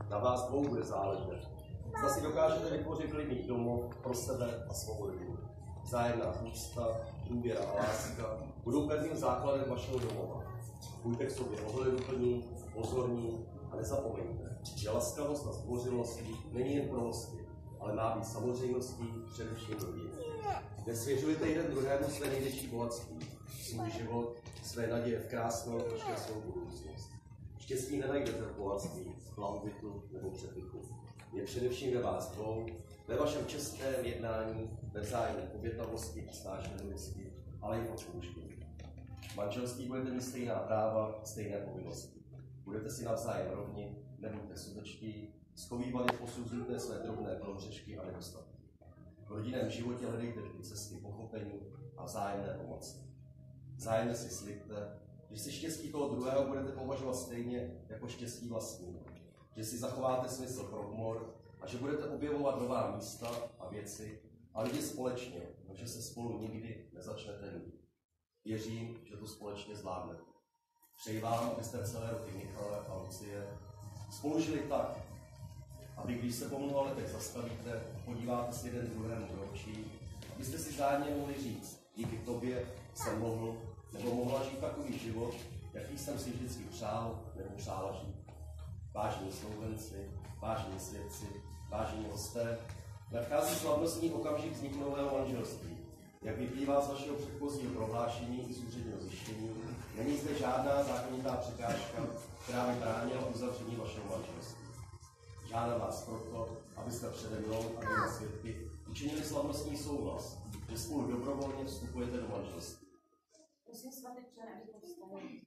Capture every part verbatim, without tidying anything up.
Na vás dvou bude záležet. Zda si dokážete vytvořit klidný domov pro sebe a svou rodinu. Vzájemná úcta, důvěra a láska budou pevným základem vašeho domova. Buďte k sobě ohleduplní, pozorní a nezapomeňte, že laskavost a zdvořilost není jen pro hosty, ale má být samozřejmostí především rodin. Nesvěřujte jeden druhému své největší bohatství, svůj život, své naděje v krásnou a šťastnou budoucnost. Štěstí nenajdete v bohatství, blahobytu nebo přepichu. Je především ve vás dvou, ve vašem čestném jednání, ve vzájemné obětavosti a snášenlivosti, ale i v odpouštění. V manželství budete mít stejná práva, stejné povinnosti. Budete si navzájem rovni, nebuďte sudečtí, schovývali posuzujte své drobné prohřešky a nedostatky. V rodinném životě hledejte vždy cesty pochopení a vzájemné pomoci. Vzájemně si slibte, že si štěstí toho druhého budete považovat stejně jako štěstí vlastní, že si zachováte smysl pro humor a že budete objevovat nová místa a věci a lidi společně, no že se spolu nikdy nezačnete nudit. Věřím, že to společně zvládnete. Přeji vám, abyste celé roky Michale a Lucie spolu žili tak, aby když se po mnoha letech zastavíte, podíváte se jeden druhému do očí, abyste si vzájemně mohli říct, díky tobě jsem mohl nebo mohla žít takový život, jaký jsem si vždycky přál nebo přála žít. Vážení snoubenci, vážení svědci, vážení hosté, nadchází slavnostní okamžik vzniku nového manželství. Jak vyplývá z vašeho předchozího prohlášení i z úředního zjištění, není zde žádná zákonitá překážka, která by bránila uzavření vašeho manželství. Žádám vás proto, abyste přede mnou a dvěma svědky učinili slavnostní souhlas, že spolu dobrovolně vstupujete do manželství. Prosím svatečné, aby povstali.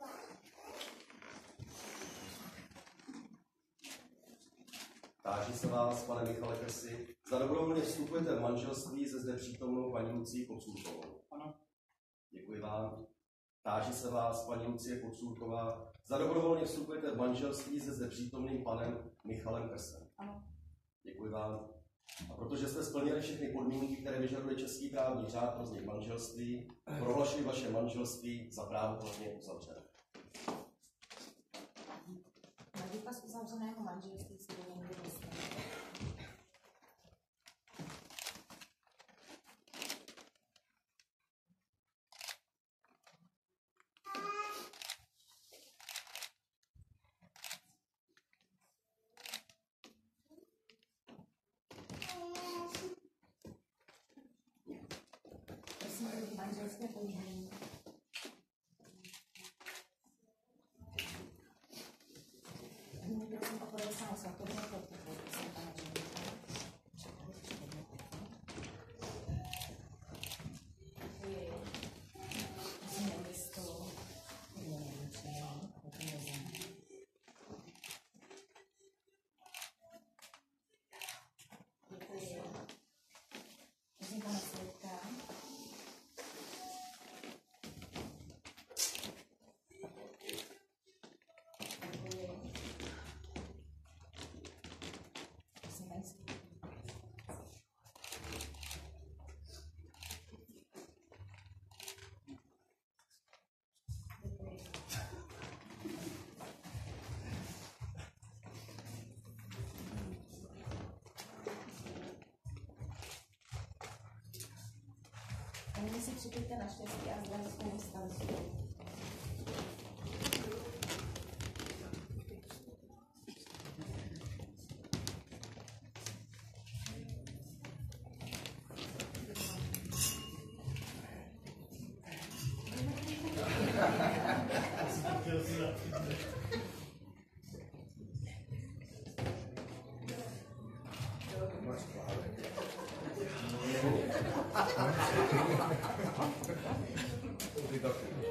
Táži se vás, pane Michale Krsi, zda dobrovolně vstupujete v manželství se zde přítomnou paní Lucí Kocůrkovou. Ano. Děkuji vám. Táži se vás, paní Lucie Kocůrková, zda dobrovolně vstupujete v manželství se zde přítomným panem Michalem Krsem. Ano. Děkuji vám. A protože jste splnili všechny podmínky, které vyžaduje český právní řád pro vznik manželství, prohlašuji vaše manželství za právoplatně uzavřené. Na důkaz uzavřeného manželství si dovolím vyvěsit. Prosím o manželské pojíždění. Nyní prosím o podepsanou svatební podpichu. Prosím, pane ředitele. Děkuji. Prosím nevěstu. Děkuji. Prosím pana svědka. A nyní si připijte na štěstí a zdraví svou starostí. Obrigado.